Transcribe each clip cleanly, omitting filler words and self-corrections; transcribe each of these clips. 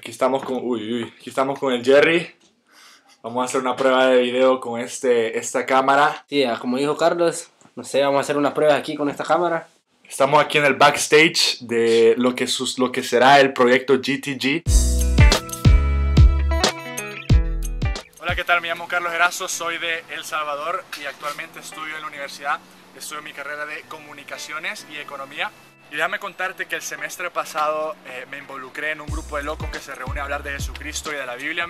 Aquí estamos con, aquí estamos con el Jerry. Vamos a hacer una prueba de video con esta cámara. Sí, como dijo Carlos, no sé, vamos a hacer una prueba aquí con esta cámara. Estamos aquí en el backstage de lo que será el proyecto GTG. Hola, ¿qué tal? Me llamo Carlos Erazo, soy de El Salvador y actualmente estudio en la universidad. Estudio mi carrera de Comunicaciones y Economía. Y déjame contarte que el semestre pasado me involucré en un grupo de locos que se reúne a hablar de Jesucristo y de la Biblia.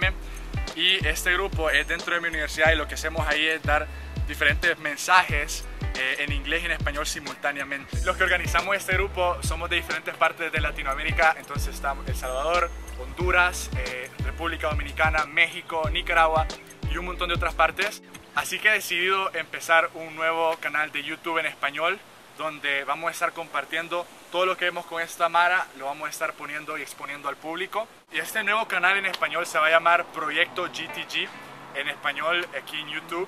Y este grupo es dentro de mi universidad y lo que hacemos ahí es dar diferentes mensajes en inglés y en español simultáneamente. Los que organizamos este grupo somos de diferentes partes de Latinoamérica, entonces estamos El Salvador, Honduras, República Dominicana, México, Nicaragua y un montón de otras partes. Así que he decidido empezar un nuevo canal de YouTube en español, donde vamos a estar compartiendo todo lo que vemos con esta mara, lo vamos a estar poniendo y exponiendo al público. Y este nuevo canal en español se va a llamar Proyecto GTG, en español aquí en YouTube.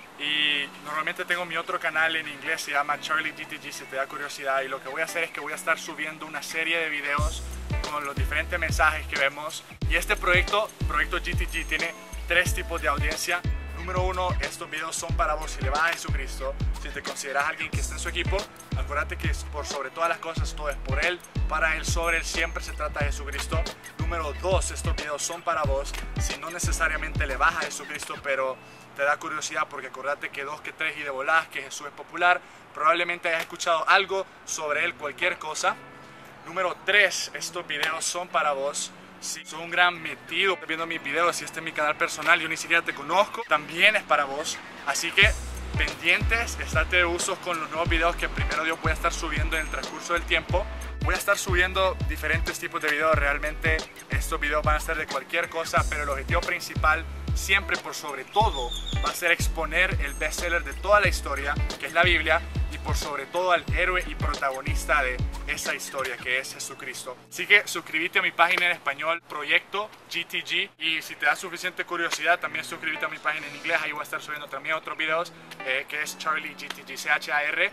Y normalmente tengo mi otro canal en inglés, se llama Charlie GTG, si te da curiosidad. Y lo que voy a hacer es que voy a estar subiendo una serie de videos con los diferentes mensajes que vemos. Y este proyecto GTG, tiene 3 tipos de audiencia. Número 1, estos videos son para vos si le vas a Jesucristo, si te consideras alguien que está en su equipo. Acuérdate que por sobre todas las cosas todo es por Él, para Él, sobre Él, siempre se trata de Jesucristo. Número 2, estos videos son para vos si no necesariamente le vas a Jesucristo, pero te da curiosidad, porque acuérdate que 2 que 3 y de volás, que Jesús es popular, probablemente hayas escuchado algo sobre Él, cualquier cosa. Número 3, estos videos son para vos si sos un gran metido viendo mis videos, si este es mi canal personal, yo ni siquiera te conozco, también es para vos. Así que pendientes, estate de usos con los nuevos videos que primero Dios voy a estar subiendo en el transcurso del tiempo. Voy a estar subiendo diferentes tipos de videos, realmente estos videos van a ser de cualquier cosa, pero el objetivo principal, siempre por sobre todo, va a ser exponer el bestseller de toda la historia, que es la Biblia, y por sobre todo al héroe y protagonista de esa historia, que es Jesucristo. Así que suscríbete a mi página en español, Proyecto GTG, y si te da suficiente curiosidad, también suscríbete a mi página en inglés, ahí voy a estar subiendo también otros videos, que es Charlie GTG, CHARLIGTG.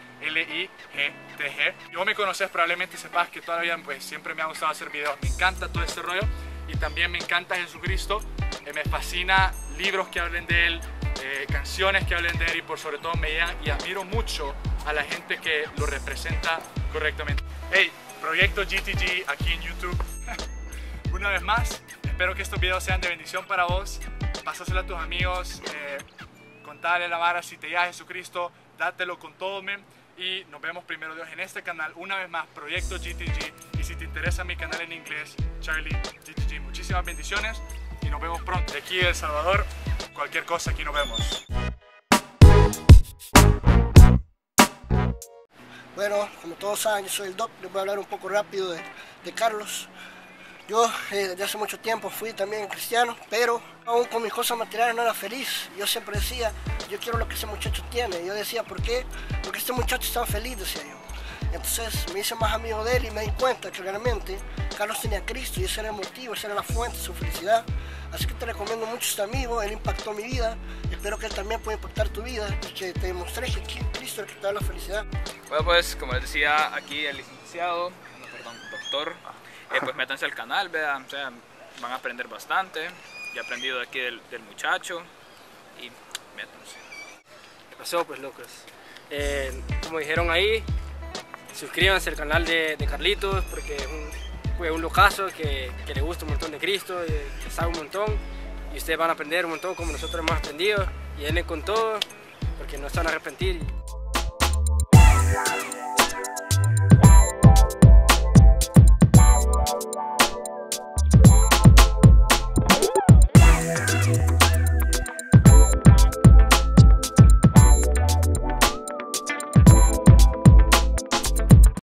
Si vos me conoces, probablemente sepas que todavía pues siempre me ha gustado hacer videos, me encanta todo este rollo, y también me encanta Jesucristo, me fascina libros que hablen de Él, canciones que hablen de Él, y por sobre todo me llegan y admiro mucho a la gente que lo representa correctamente. Hey, Proyecto GTG aquí en YouTube. Una vez más, espero que estos videos sean de bendición para vos. Pásaselo a tus amigos, contale a la vara si te llega a Jesucristo, dátelo con todo, men. Y nos vemos primero Dios en este canal, una vez más, Proyecto GTG. Y si te interesa mi canal en inglés, Charlie GTG. Muchísimas bendiciones y nos vemos pronto. De aquí de El Salvador, cualquier cosa, aquí nos vemos. Bueno, como todos saben, yo soy el Doc. Les voy a hablar un poco rápido de Carlos. Yo desde hace mucho tiempo fui también cristiano, pero aún con mis cosas materiales no era feliz. Yo siempre decía, yo quiero lo que ese muchacho tiene. Yo decía, ¿por qué? Porque este muchacho estaba feliz, decía yo. Entonces me hice más amigo de él y me di cuenta que realmente Carlos tenía a Cristo y ese era el motivo, esa era la fuente de su felicidad. Así que te recomiendo mucho a este amigo, él impactó mi vida. Espero que él también pueda impactar tu vida y que te demostré que Cristo es el que te da la felicidad. Bueno, pues como les decía aquí el licenciado, doctor, pues métanse al canal, vean, o sea, van a aprender bastante. Ya he aprendido de aquí del muchacho y métanse. ¿Qué pasó, pues, locos? Como dijeron ahí, suscríbanse al canal de Carlitos, porque es un locazo que le gusta un montón de Cristo, que sabe un montón, y ustedes van a aprender un montón como nosotros hemos aprendido, y denle con todo, porque no se van a arrepentir.